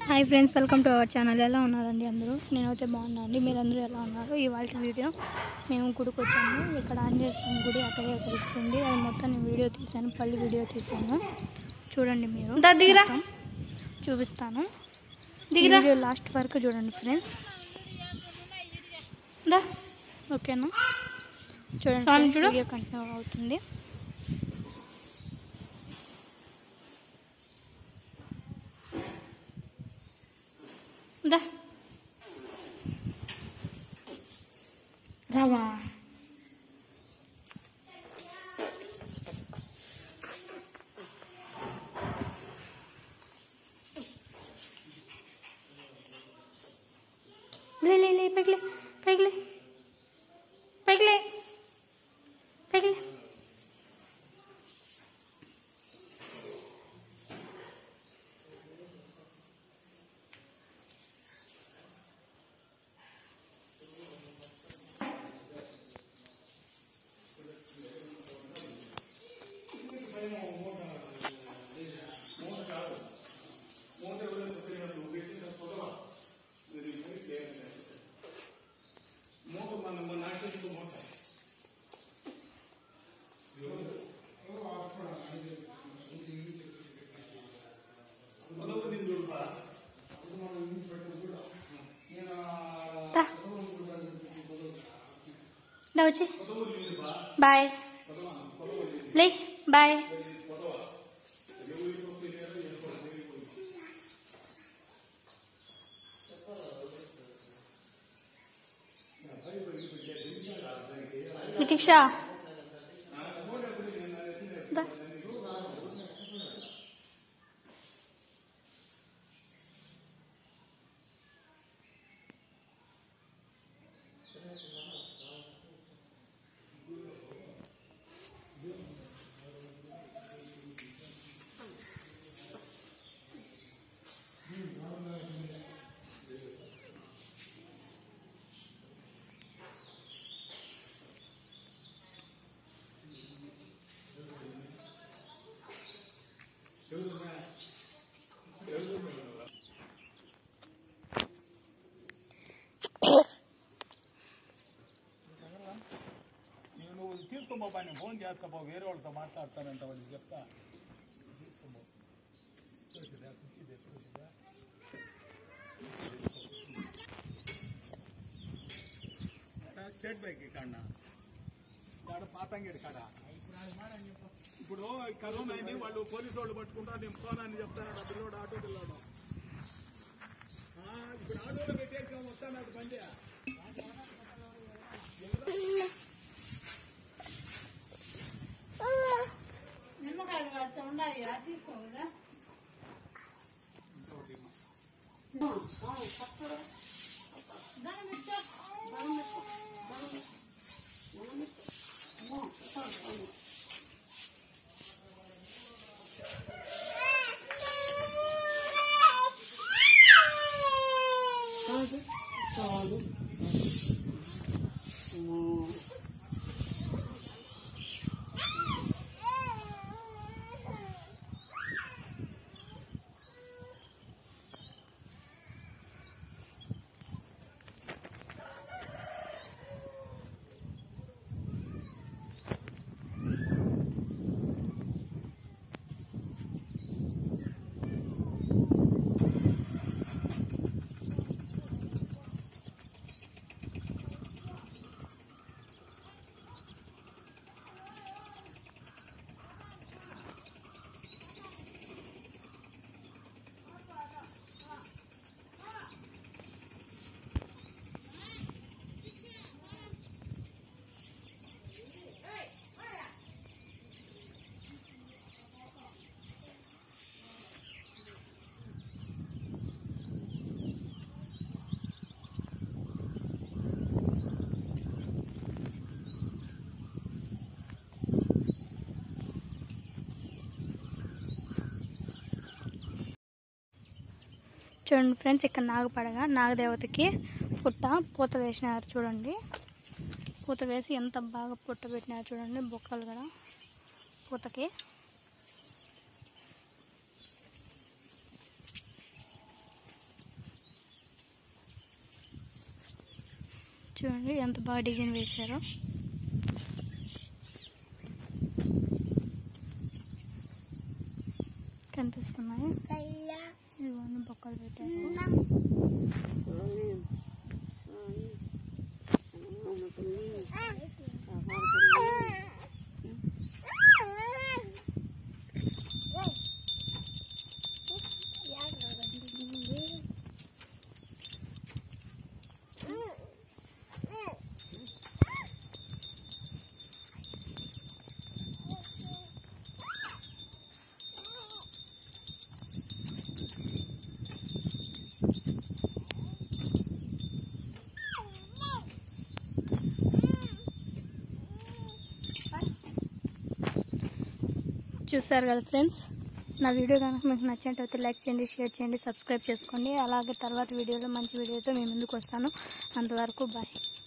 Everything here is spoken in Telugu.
Hi friends, welcome to our channel. ఎలా ఉన్నారండి అందరూ? నేనైతే బాగున్నాను అండి. మీరందరూ ఎలా ఉన్నారు? ఇవాళ వీడియో మేము గుడికి వచ్చాము. ఇక్కడ ఆంజనేయ స్వామి గుడి అక్కడే ఉంది. అది మొత్తం నేను వీడియో తీశాను, పల్లి వీడియో తీశాను. చూడండి, మీరు దగ్గర చూపిస్తాను. వీడియో లాస్ట్ వరకు చూడండి ఫ్రెండ్స్. ఓకేనా? చూడండి, వీడియో కంటిన్యూ అవుతుంది. రావా లే లే లే పైకి లే పైకి లే పైకి లే పైకి లే. వచ్చి బాయ్ లే బాయ్. నితీక్ష తీసుకోబో పైన ఫోన్ చేస్తాబో, వేరే వాళ్ళతో మాట్లాడతానంట వాళ్ళు చెప్తా. తీసుకోబో స్టేట్ బైక్ కాడ పాతంగేడు కాడ ఇప్పుడు కరోనా అయింది, వాళ్ళు పోలీసు వాళ్ళు పట్టుకుంటారు. నేను ఫోన్ అని చెప్తాను. పిల్లోడు ఆటో పిల్లోడు ఇప్పుడు ఆటోలో పెట్టేసాం, వస్తాను అది బండి. చూడండి ఫ్రెండ్స్, ఇక్కడ నాగపడగ నాగదేవతకి పూత వేసినారు. చూడండి, పూత వేసి ఎంత బాగా పుట్ట పెట్టినారు. చూడండి, బొక్కలు కూడా పూతకి. చూడండి ఎంత బాగా డిజైన్ వేశారో. కనిపిస్తున్నాయి ఇవన్నీ బొక్కలు పెట్టారు. చూసారు కదా ఫ్రెండ్స్, నా వీడియో కనుక మీకు నచ్చినట్లయితే లైక్ చేయండి, షేర్ చేయండి, సబ్స్క్రైబ్ చేసుకోండి. అలాగే తర్వాత వీడియోలో మంచి వీడియోతో మీ ముందుకు వస్తాను. అంతవరకు బాయ్.